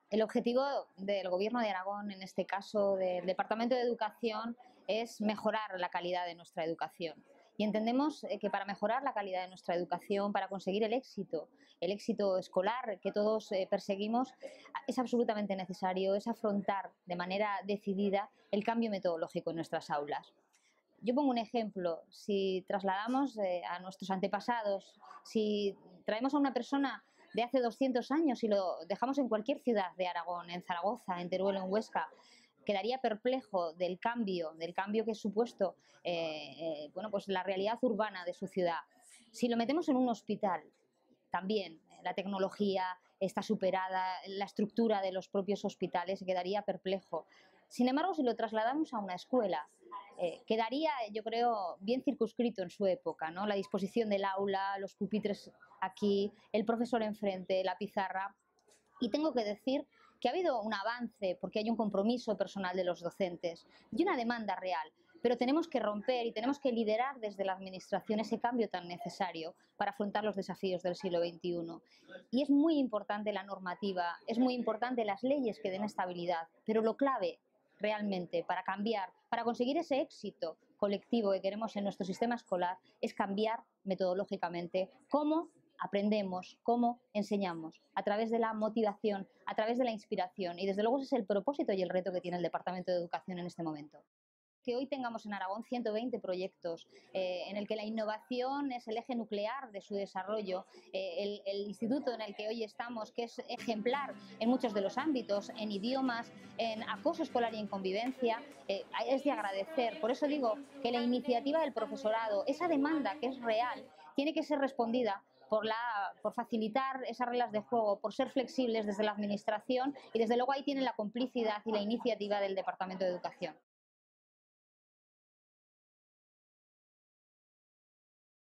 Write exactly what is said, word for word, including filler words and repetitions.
El objetivo del Gobierno de Aragón, en este caso del Departamento de Educación, es mejorar la calidad de nuestra educación. Y entendemos eh, que para mejorar la calidad de nuestra educación, para conseguir el éxito, el éxito escolar que todos eh, perseguimos, es absolutamente necesario es afrontar de manera decidida el cambio metodológico en nuestras aulas. Yo pongo un ejemplo: si trasladamos eh, a nuestros antepasados, si traemos a una persona de hace doscientos años y lo dejamos en cualquier ciudad de Aragón, en Zaragoza, en Teruel, en Huesca, quedaría perplejo del cambio, del cambio que ha supuesto eh, eh, bueno, pues la realidad urbana de su ciudad. Si lo metemos en un hospital, también la tecnología está superada, la estructura de los propios hospitales, se quedaría perplejo. Sin embargo, si lo trasladamos a una escuela, eh, quedaría, yo creo, bien circunscrito en su época, ¿no? La disposición del aula, los pupitres aquí, el profesor enfrente, la pizarra. Y tengo que decir que ha habido un avance porque hay un compromiso personal de los docentes y una demanda real, pero tenemos que romper y tenemos que liderar desde la administración ese cambio tan necesario para afrontar los desafíos del siglo veintiuno. Y es muy importante la normativa, es muy importante las leyes que den estabilidad, pero lo clave realmente para cambiar, para conseguir ese éxito colectivo que queremos en nuestro sistema escolar, es cambiar metodológicamente cómo aprendemos, cómo enseñamos, a través de la motivación, a través de la inspiración, y desde luego ese es el propósito y el reto que tiene el Departamento de Educación en este momento. Que hoy tengamos en Aragón ciento veinte proyectos eh, en el que la innovación es el eje nuclear de su desarrollo, eh, el, el instituto en el que hoy estamos, que es ejemplar en muchos de los ámbitos, en idiomas, en acoso escolar y en convivencia, eh, es de agradecer. Por eso digo que la iniciativa del profesorado, esa demanda que es real, tiene que ser respondida por, la, por facilitar esas reglas de juego, por ser flexibles desde la administración, y desde luego ahí tienen la complicidad y la iniciativa del Departamento de Educación.